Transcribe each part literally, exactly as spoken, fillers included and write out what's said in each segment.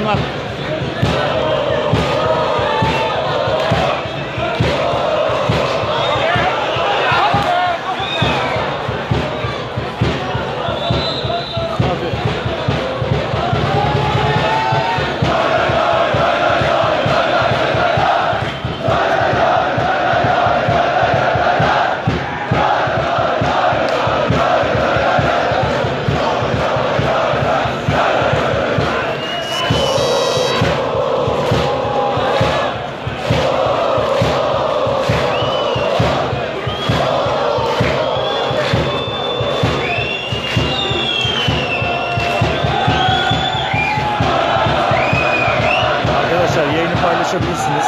akşamlar. Yayını paylaşabilirsiniz.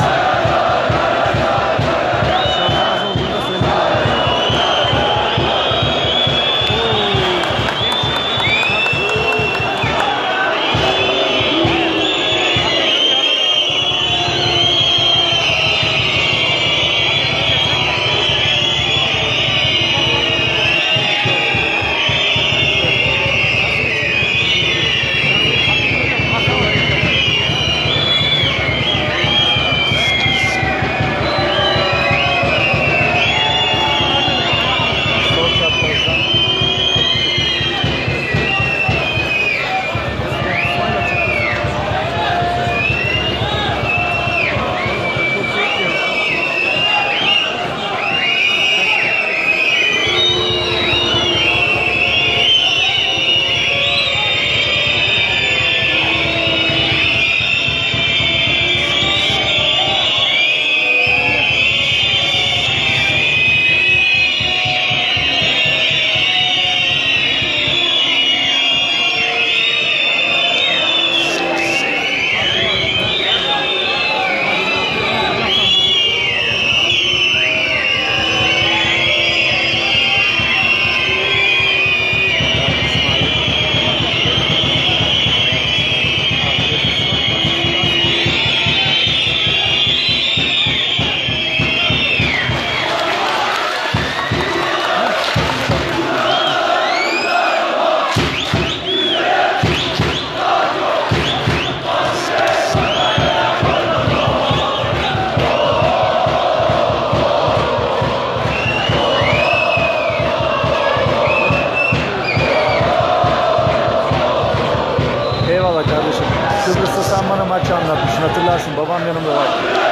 Kıbrıs'ta sen bana maç anlatmışsın, hatırlarsın, babam yanımda var.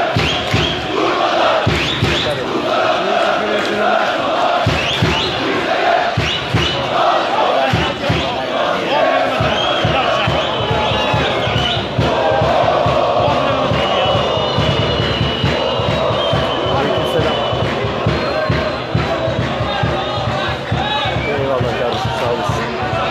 Eyvallah kardeşim, sağ olasın.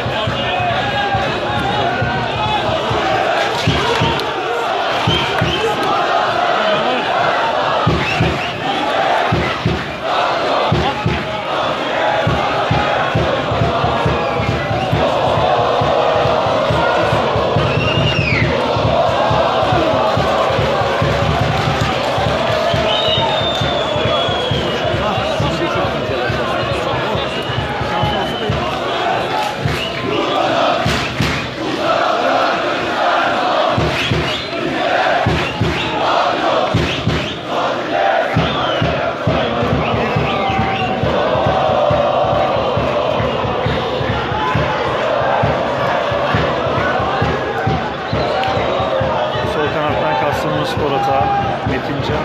Spor atağı Metincan.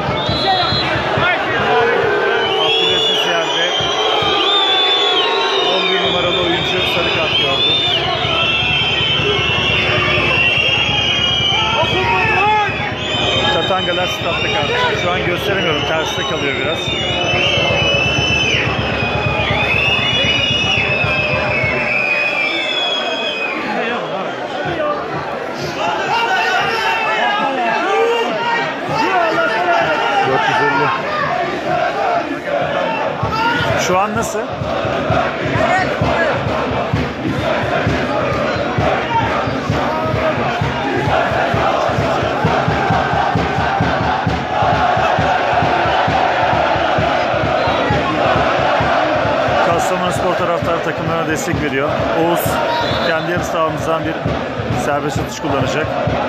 Abdülhasis yerde. on bir numaralı oyuncu sarı kart gördü. Tatangalar statta karşı. Şu an gösteremiyorum. Terste kalıyor biraz. dört yüz elli. Şu an nasıl? Kastamonuspor taraftar takımı takımlarına destek veriyor. Oğuz kendi yarı sahamızdan bir serbest atış kullanacak.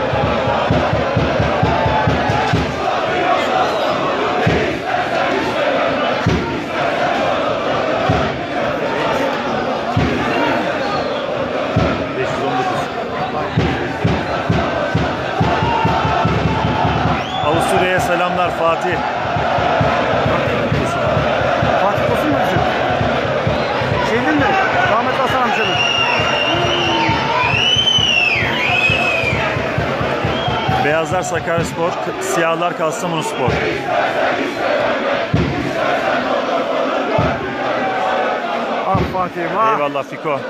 Avusturya'ya selamlar Fatih. Fatih Kosun mu bizim? Şeydin mi? Rahmetli Hasan amcanın. Beyazlar Sakaryaspor, siyahlar Kastamonuspor. Ah Fatih'im ah. Eyvallah Fiko.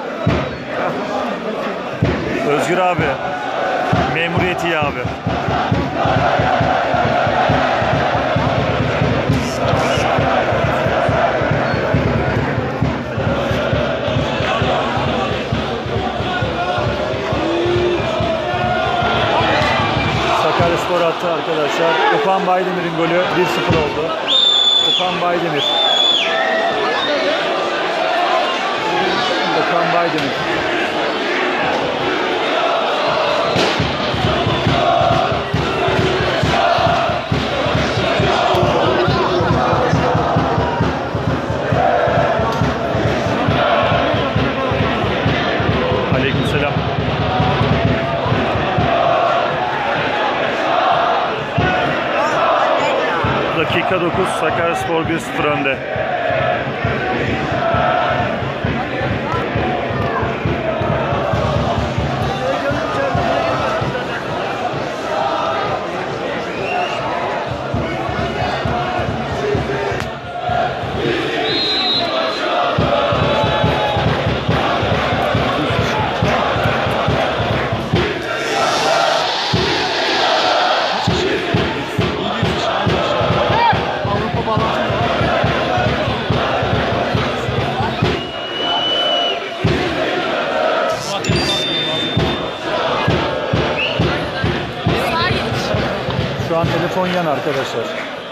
Özgür abi. Memuriyeti iyi abi. Sakaryaspor attı arkadaşlar. Okan Baydemir'in golü bir sıfır oldu. Okan Baydemir. Okan Baydemir. Aleykümselam. Dakika dokuz, Sakaryaspor bir sıfır önde. Şu an telefon yan arkadaşlar.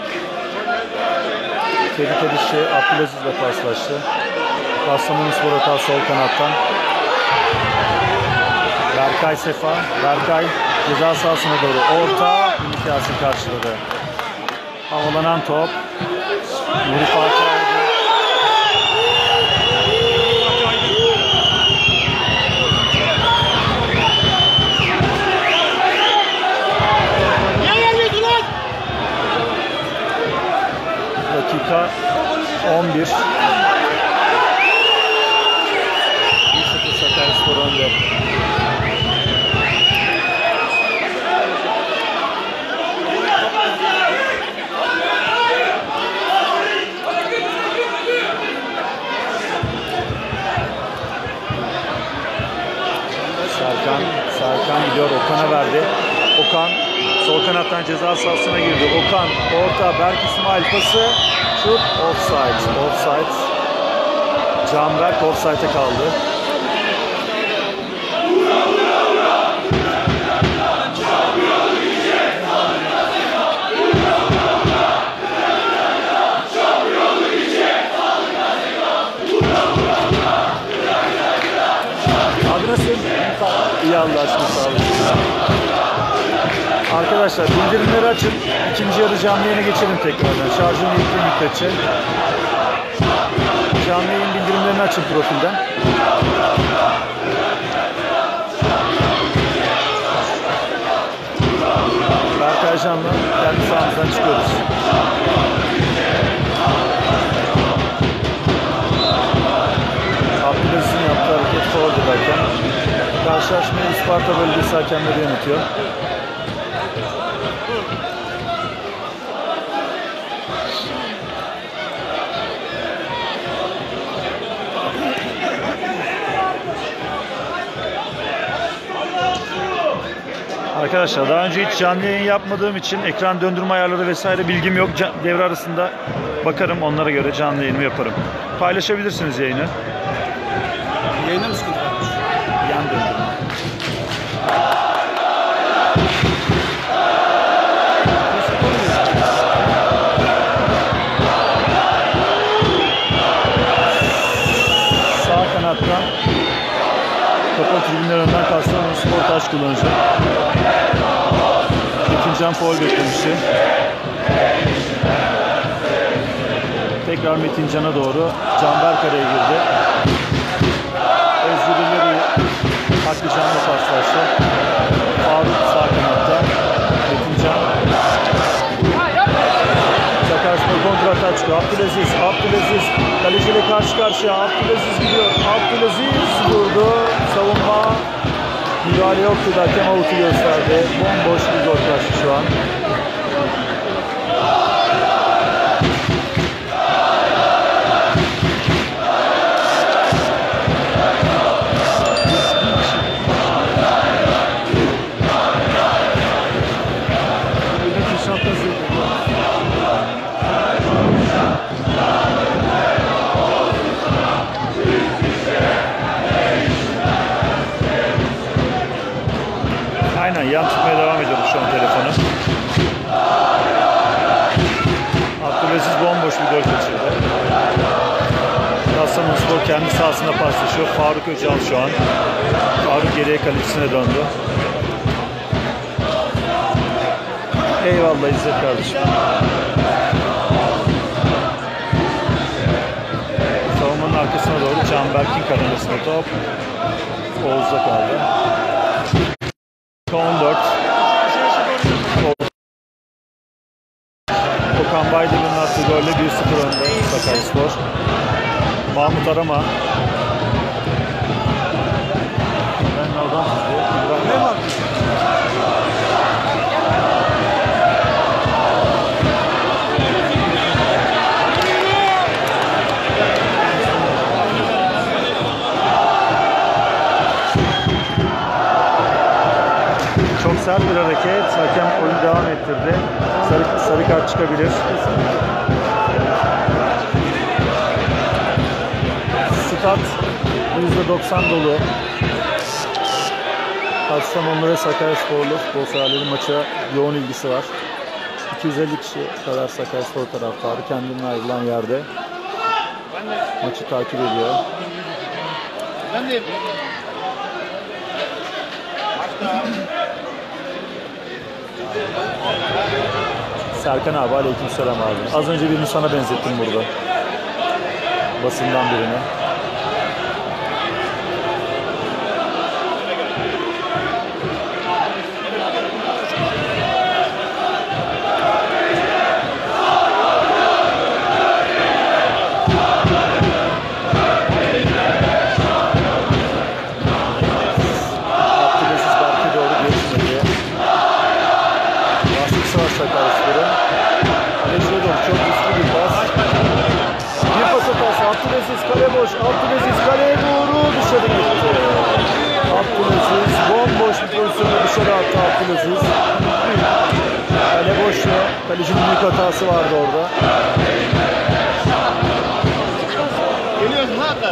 Tehlike dışı Abdülaziz ile paslaştı. Kastamonuspor hata sol kanattan. Berkay Sefa. Berkay ceza sahasına doğru orta. İmkasını karşıladı. Havalanan top. Nuri Fatih aldı. Dakika on bir. bir sıfır Sakaryaspor önde. Serkan, Serkan gidiyor, Okan'a verdi. Okan sol kanattan ceza sahasına girdi. Okan orta, Berk İsmail pası. Şut, offside. Offside. Canberk offside'e kaldı. Adı nasıl? İyi Allah aşkına, sağ olun. Arkadaşlar bildirimleri açın. İkinci yarı canlı yayına geçelim tekrardan. Şarjını yüklü müddetçe. Canlı yayın bildirimlerini açın profilden. Berkay Can'la kendi sahamızdan çıkıyoruz. Abdülaziz'in yaptığı hareket faul'dayken karşılaşmayı Isparta bölgesi hakemleri yönetiyor. Arkadaşlar daha önce hiç canlı yayın yapmadığım için ekran döndürme ayarları vesaire bilgim yok. Devre arasında bakarım, onlara göre canlı yayını yaparım. Paylaşabilirsiniz yayını. Yayına mı sıkıntı varmış? Yan döndürme. Sağ kanattan Kastamonuspor taş kullanıcı. Metincan faul beklemişti. Tekrar Metincan'a doğru. Canberk araya girdi. Özgürlüğü Hakkıcan'la paslaştı. Faruk sağ kanatta. Metincan. Sakaryaspor kontrata çıkıyor. Abdülaziz, Abdülaziz kaleciyle karşı karşıya. Abdülaziz gidiyor. Abdülaziz vurdu. Savunma müdahale yoktu da hakem avutu gösterdi. Bomboş bir gol karşı şu an. Aynen yan tutmaya devam ediyoruz şu an telefonu. Abdülaziz bomboş bir gol kaçırdı. Kastamonuspor kendi sahasında paslaşıyor. Faruk Öcal şu an. Faruk geriye kalecisine döndü. Eyvallah İzzet kardeşim. Savunmanın arkasına doğru Canberk'in kanalısında top. Oğuz'da kaldı. on dört. Okan Baydır'ın attığı golle bir sıfır önde Sakaryaspor. Mahmut Arama. Ben oradan tutuyor. Ne var? Çok sert bir hareket. Hakem oyunu devam ettirdi. Sarı, sarı kart çıkabilir. Stat yüzde doksan dolu. Kastamonlu ve Sakaryasporlu futbol severlerin maça yoğun ilgisi var. iki yüz elli kişi kadar Sakaryaspor taraftarı kendinden ayrılan yerde maçı takip ediyor. Ben de Serkan abi, aleykümselam abi. Az önce birini sana benzettim burada. Basından birini. Sakaryaspor'un. Kaleciye doğru çok güçlü bir pas. Bir pasa pas. Abdülaziz kale boş. Abdülaziz kaleye doğru dışarı gitti. Abdülaziz bomboş bir pozisyonda dışarı attı Abdülaziz. Kale boştu. Kalecinin büyük hatası vardı orada. Geliyoruz ne kadar?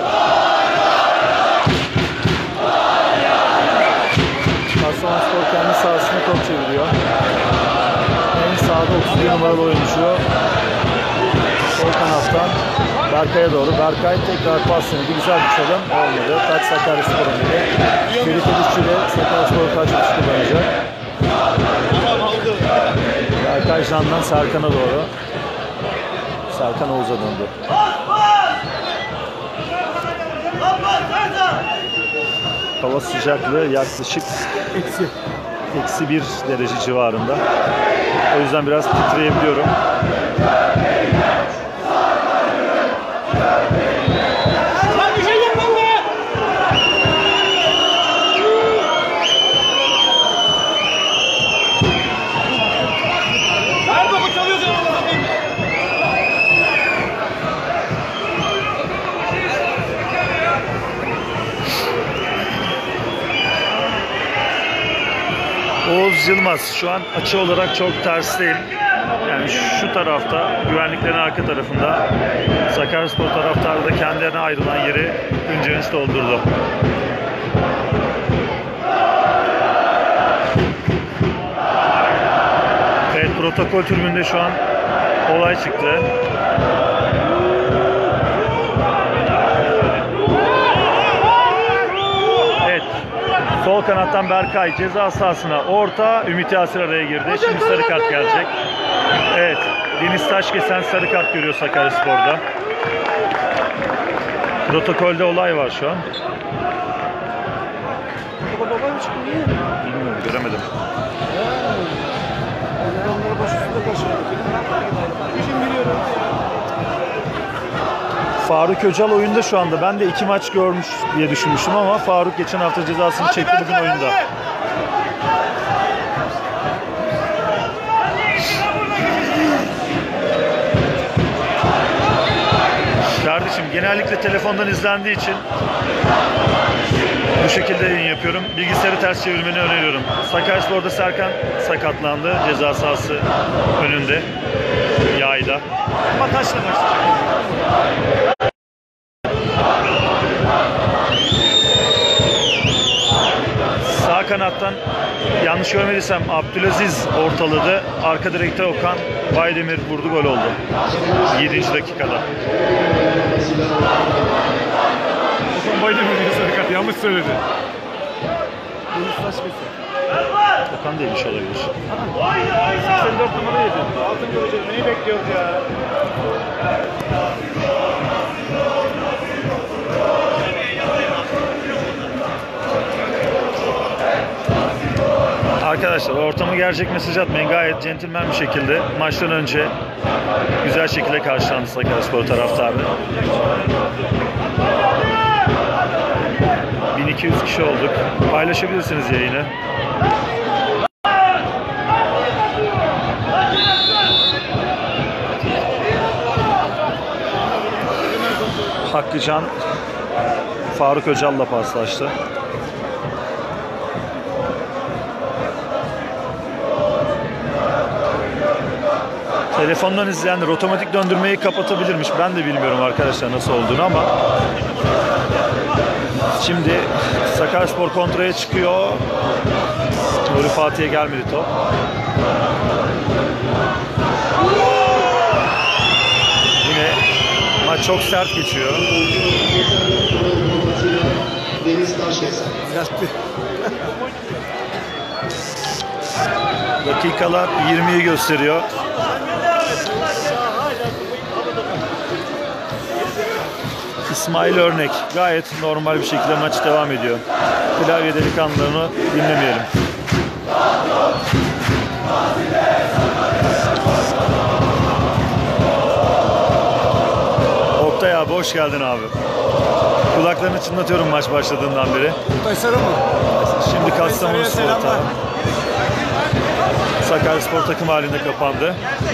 Kastamonuspor kendi sahasına top çeviriyor. Sağda otuz bir numaralı oyuncu sol kanattan Berkay'a doğru. Berkay tekrar pas denedi. Güzel bir çalım olmadı. Taç Sakaryaspor'un dedi. Ferit Edişçi ile Sakaryaspor kaç atış kullanacak. Berkay Can'dan Serkan'a doğru. Serkan Oğuz'a döndü. Hava sıcaklığı yaklaşık eksi eksi bir derece civarında. O yüzden biraz titreyebiliyorum. Oğuz Yılmaz şu an açı olarak çok tersteyim. Yani şu tarafta, güvenliklerin arka tarafında. Sakaryaspor taraftarı da kendilerine ayrılan yeri Günceviç doldurdu. Evet, protokol tribünde şu an olay çıktı. Evet, Sol kanattan Berkay ceza sahasına orta, Ümit Yasir araya girdi. Şimdi sarı kart gelecek. Evet, Deniz Taşkesen sarı kart görüyor Sakaryaspor'da. Protokolde olay var şu an. Protokolde olay mı çıktı? Niye? Bilmiyorum, göremedim. Onları baş üstüne taşıyor. Bizim biliyorum. Faruk Öcal oyunda şu anda. Ben de iki maç görmüş diye düşünmüştüm ama Faruk geçen hafta cezasını çekti bugün oyunda. Kardeşim genellikle telefondan izlendiği için bu şekilde yayın yapıyorum. Bilgisayarı ters çevirmeni öneriyorum. Sakaryaspor'da Serkan sakatlandı ceza sahası önünde. Yayda. Ama kaçla başlayacak? Sağ kanattan yanlış görmediysem Abdülaziz ortaladı. Arka direkte Okan Baydemir vurdu, gol oldu. yedinci dakikada. Okan Baydemir diye sarı kart yanlış söyledi. Deniz Taşkesen. Okan değilmiş olabilir. seksen dört numara yedi. Altıncı hocam neyi bekliyoruz ya? Arkadaşlar ortamı gerçek mesaj atmayın. Gayet centilmen bir şekilde maçtan önce güzel şekilde karşılandı Sakaryaspor taraftarı. bin iki yüz kişi olduk. Paylaşabilirsiniz yayını. Hakkıcan Faruk Öcal'la paslaştı. Telefondan izleyenler otomatik döndürmeyi kapatabilirmiş. Ben de bilmiyorum arkadaşlar nasıl olduğunu ama şimdi Sakaryaspor kontraya çıkıyor. Nuri Fatih'e gelmedi top. Yine maç çok sert geçiyor. Deniz Taşkesen. Dakikalar yirmiyi gösteriyor. İsmail Örnek gayet normal bir şekilde maç devam ediyor. Klavye delikanlılarını dinlemeyelim. Oktay abi hoş geldin abi. Kulaklarını çınlatıyorum maç başladığından beri. Oktay Sarı mı? Şimdi Kastamonu Spor selamlar. takımı. Sakaryaspor takım halinde kapandı.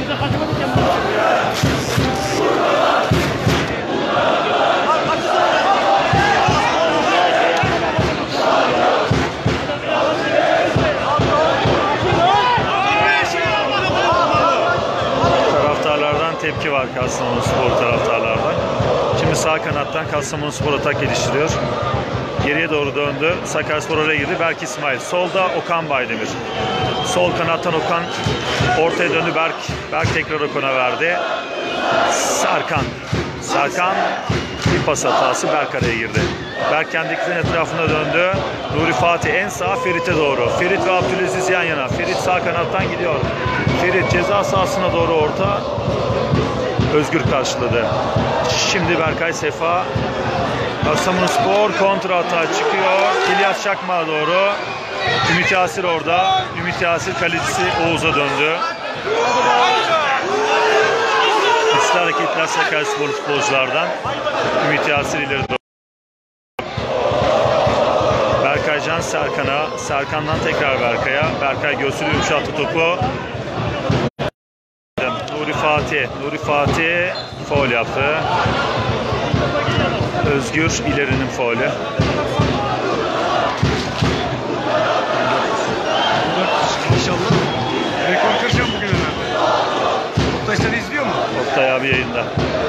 Taraftarlardan tepki var Kastamonu Spor taraftarlardan. Şimdi sağ kanattan Kastamonu Spor atak geliştiriyor. Geriye doğru döndü. Sakaryaspor oraya girdi. Berk İsmail. Solda Okan Baydemir. Sol kanattan Okan ortaya döndü. Berk, Berk tekrar Okan'a verdi. Serkan. Serkan bir pas hatası. Berk araya girdi. Berk kendiklerinin etrafına döndü. Nuri Fatih en sağ Ferit'e doğru. Ferit ve Abdülaziz yan yana. Ferit sağ kanattan gidiyor. Ferit ceza sahasına doğru orta. Özgür karşıladı. Şimdi Berkay Sefa. Kastamonuspor kontra atağa çıkıyor. İlyas Çakmak'a doğru. Ümit Yasir orada. Ümit Yasir kalecisi Oğuz'a döndü. Hızlı hareketler Sakaryaspor futbolculardan. Ümit Yasir ileri doğru. Berkay Can Serkan'a. Serkan'dan tekrar Berkay'a. Berkay göğsünü yumuşattı topu. Nuri Fatih. Nuri Fatih faul yaptı. Özgür ilerinin faulü. İnşallah. Rekor kıracağım bugün herhalde. Oktay seni izliyor mu? Oktay abi yayında.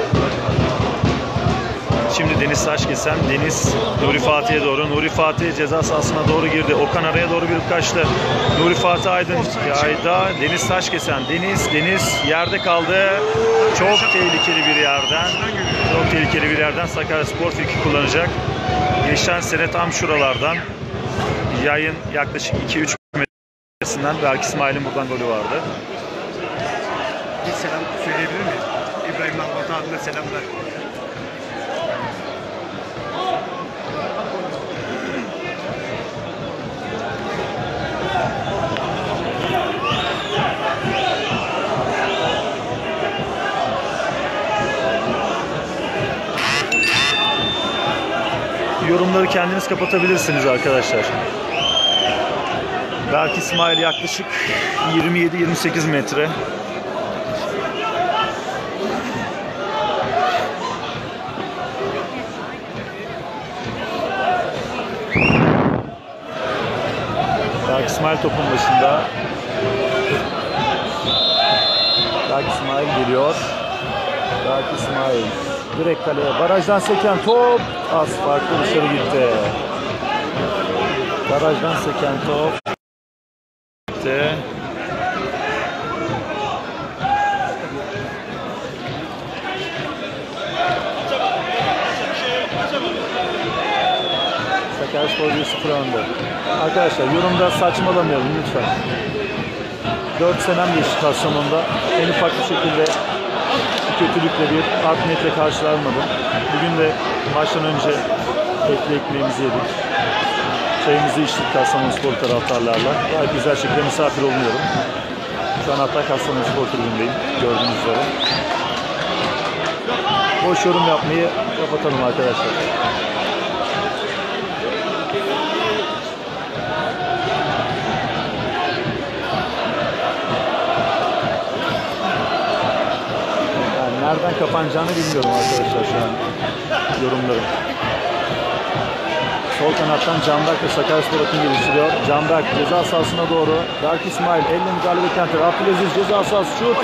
Şimdi Deniz Taşkesen. Deniz Nuri Fatih'e doğru. Nuri Fatih ceza sahasına doğru girdi. Okan araya doğru bir kaçtı. Nuri Fatih Aydın yayda. Deniz Taşkesen. Deniz, Deniz yerde kaldı. Çok tehlikeli bir yerden. Çok tehlikeli bir yerden Sakaryaspor friki kullanacak. Geçen sene tam şuralardan Yayın yaklaşık iki üç metresinden Berk İsmail'in buradan golü vardı. Bir selam söyleyebilir miyim? İbrahim Mahmut abime selamlar. Yorumları kendiniz kapatabilirsiniz arkadaşlar. Berk İsmail yaklaşık yirmi yedi yirmi sekiz metre. Berk İsmail topun başında. Berk İsmail geliyor. Berk İsmail direkt kaleye. Barajdan seken top. Az farklı dışarı gitti. Barajdan seken top. Gitti. Sakaryaspor bir sıfır önde. Arkadaşlar yorumda saçmalamayalım lütfen. dört senem geçti Kastamonu'da. En ufak bir şekilde kötülükle bir art niyetle karşılanmadım. Bugün de maçtan önce etli ekmeğimizi yedik. Çayımızı içtik Kastamonuspor taraftarlarla. Gayet güzel şekilde misafir olunuyorum. Şu an hatta Kastamonuspor tribündeyim gördüğünüz üzere. Boş yorum yapmayı kapatalım arkadaşlar. Nereden kapanacağını bilmiyorum arkadaşlar şu an yorumlarım. Sol kanattan Canberk ve Sakaryaspor akın geliştiriyor. Canberk ceza sahasına doğru. Berk İsmail elle müdahale beklentir. Abdülaziz ceza sahası şut.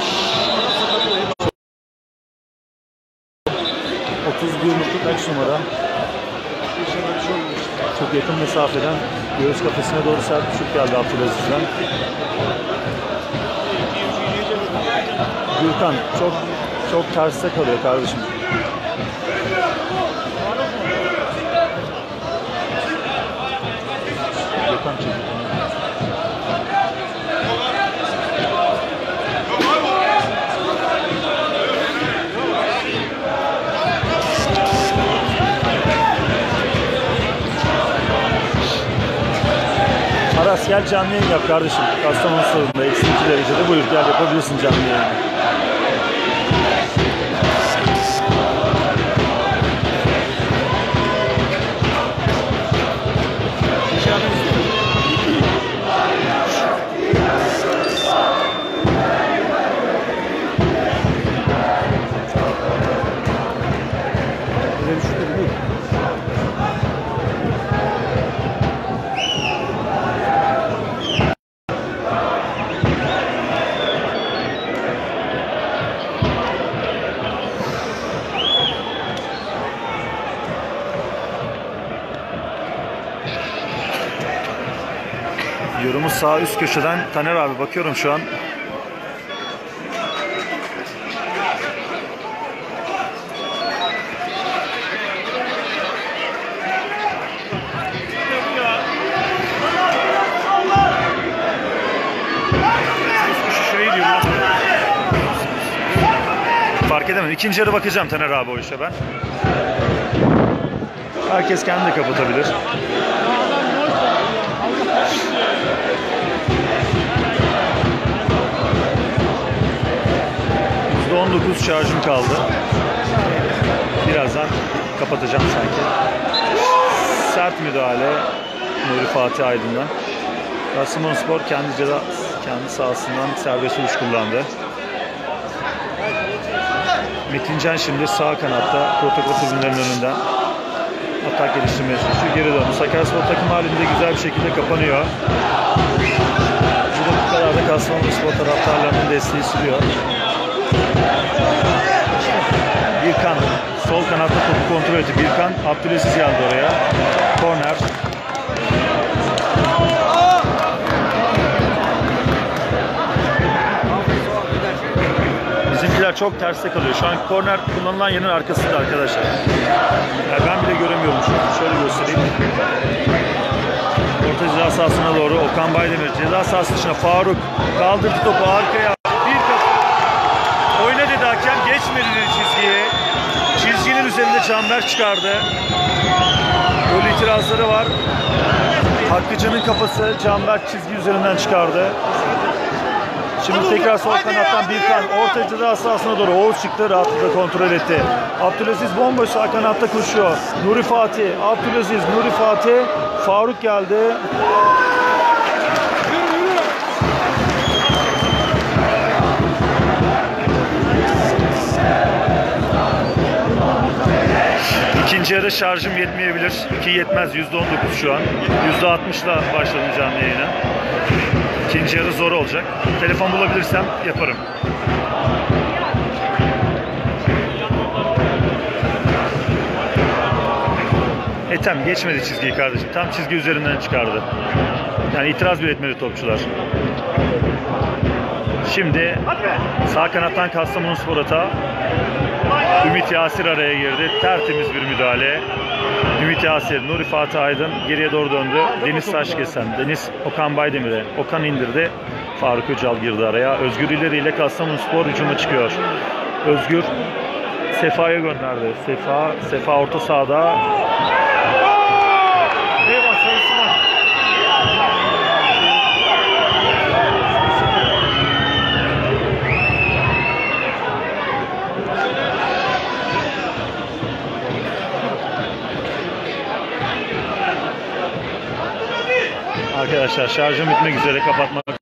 otuz bir kaç numara? Çok yakın mesafeden göğüs kafesine doğru sert bir şut geldi Abdülaziz'den. Gürkan çok çok terste kalıyor kardeşim. Gürkan çekti. Aras gel canlı yayın yap kardeşim. Kastamonu sorununda eksi iki derecede buyur gel yapabilirsin canlı yayını. Yorumu sağ üst köşeden Taner abi bakıyorum şu an. Fark edemem. İkinci yarı bakacağım Taner abi o işe ben. Herkes kendini kapatabilir. yüzde on dokuz şarjım kaldı. Birazdan kapatacağım sanki. Sert müdahale Nuri Fatih Aydın'dan. Kastamonuspor kendi ceza kendi sahasından serbest vuruş kullandı. Metincan şimdi sağ kanatta protokol tribünlerinin önünden atak geliştirmeye çalışıyor. Geri döndü. Sakaryaspor takım halinde güzel bir şekilde kapanıyor. Bu dakikalarda Kastamonuspor taraftarlarının desteği sürüyor. Birkan sol kanatta topu kontrol etti. Birkan Abdülaziz geldi oraya. Korner. Bizimkiler çok terste kalıyor. Şu an korner kullanılan yerin arkasında arkadaşlar. Yani ben bile göremiyorum şu an. Şöyle göstereyim. Orta ceza sahasına doğru Okan Baydemir. Ceza sahası dışına Faruk kaldırdı topu arkaya. Bir kafa. Oyna dedi hakem. Geçmedi dedi çizgiyi. Çizginin üzerinde Canberk çıkardı. Gol itirazları var. Hakkıcı'nın kafası Canberk çizgi üzerinden çıkardı. Şimdi tekrar sol kanattan Birkan orta ceza sahasına doğru Oğuz çıktı, rahatlıkla kontrol etti. Abdülaziz bomboş sağ kanatta koşuyor. Nuri Fatih, Abdülaziz, Nuri Fatih, Faruk geldi. İkinci yarı şarjım yetmeyebilir. iki yetmez, yüzde on dokuz şu an. yüzde altmışla başladım canlı yayına. İkinci yarı zor olacak. Telefon bulabilirsem yaparım. Ethem geçmedi çizgiyi kardeşim. Tam çizgi üzerinden çıkardı. Yani itiraz bile etmedi topçular. Şimdi sağ kanattan Kastamonuspor atağı. Ümit Yasir araya girdi. Tertemiz bir müdahale. Ümit Yasir, Nuri Fatih Aydın geriye doğru döndü. Deniz Taşkesen, Deniz Okan Baydemir'e. Okan indirdi. Faruk Öcal girdi araya. Özgür ileriyle Kastamonuspor hücuma çıkıyor. Özgür Sefa'ya gönderdi. Sefa, Sefa orta sahada. Eyvah, sayısı var. Arkadaşlar şarjım bitmek üzere, kapatmak